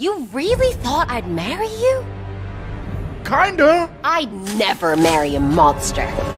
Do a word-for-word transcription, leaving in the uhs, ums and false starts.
You really thought I'd marry you? Kinda. I'd never marry a monster.